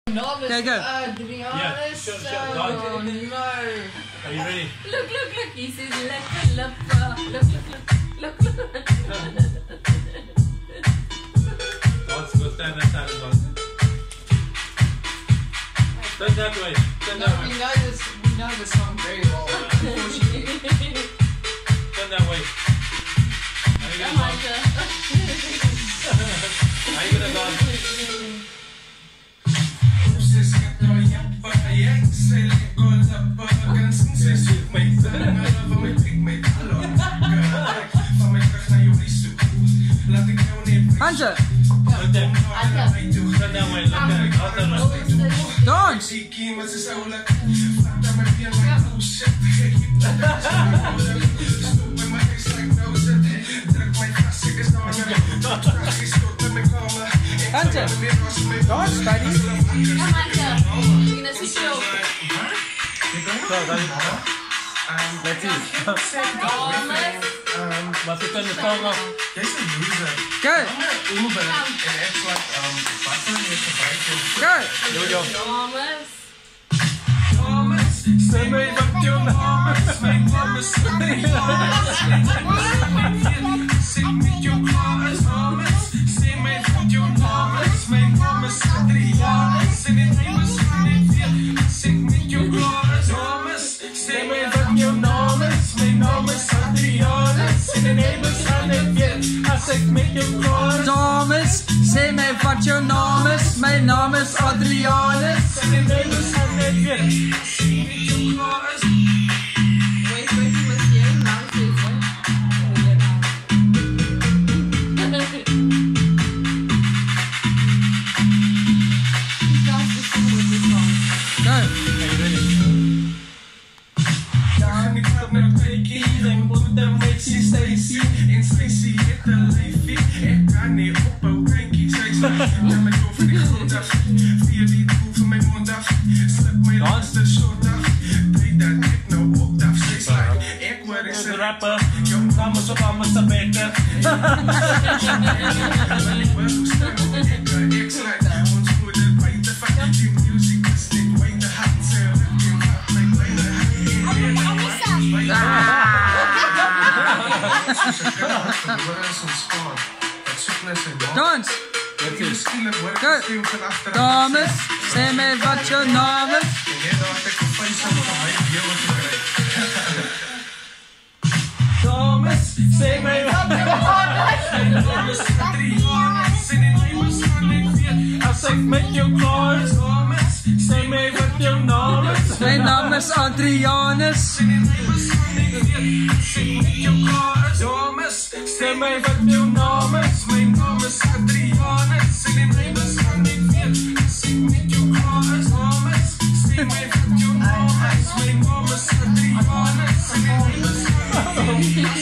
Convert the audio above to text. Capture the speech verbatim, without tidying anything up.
Novice, Okay, go. uh, to be honest, Yeah, sure, sure. oh no. Are you ready? Look, look, look. He says, look, look, look, look, look, look. Dance, go stand that side and dance. Turn that way. Turn No, that we way. know this. We know the song very well. Unfortunately. Turn that way. How you gonna dance? How you gonna dance? Hunter, Turn that way. Look at it. dance. Hunter, dance, buddy. Come on, sir. You're gonna see show. Let's see. Almost. Must you turn the song off? Go, go. Here we go. Almost. Send me back your numbers. Make numbers. Sing me your chorus. Sing me back your numbers. Make numbers. Sing it famous. Sing me your chorus. Sing me back your numbers. Make numbers. Sing the neighbors. I say make your chorus. Dames, sê my wat jou naam is. My naam is Adrianus. Sing the neighbors. Sing me your chorus. Wait, wait, he was here. Now he's here. Go. Are you ready? The rapper, vamos, vamos a beter. Dance. Go. Dames, sê my wat jou naam is. Thomas, say my I say make your chorus. Thomas, say me what your name is. My naam is Adrianus. Sing me your chorus. Thomas, say me what your name is. My name is Adrianus. Sing me Sing me your chorus. Thomas, say me what your name is. My name is Adrianus. Sing me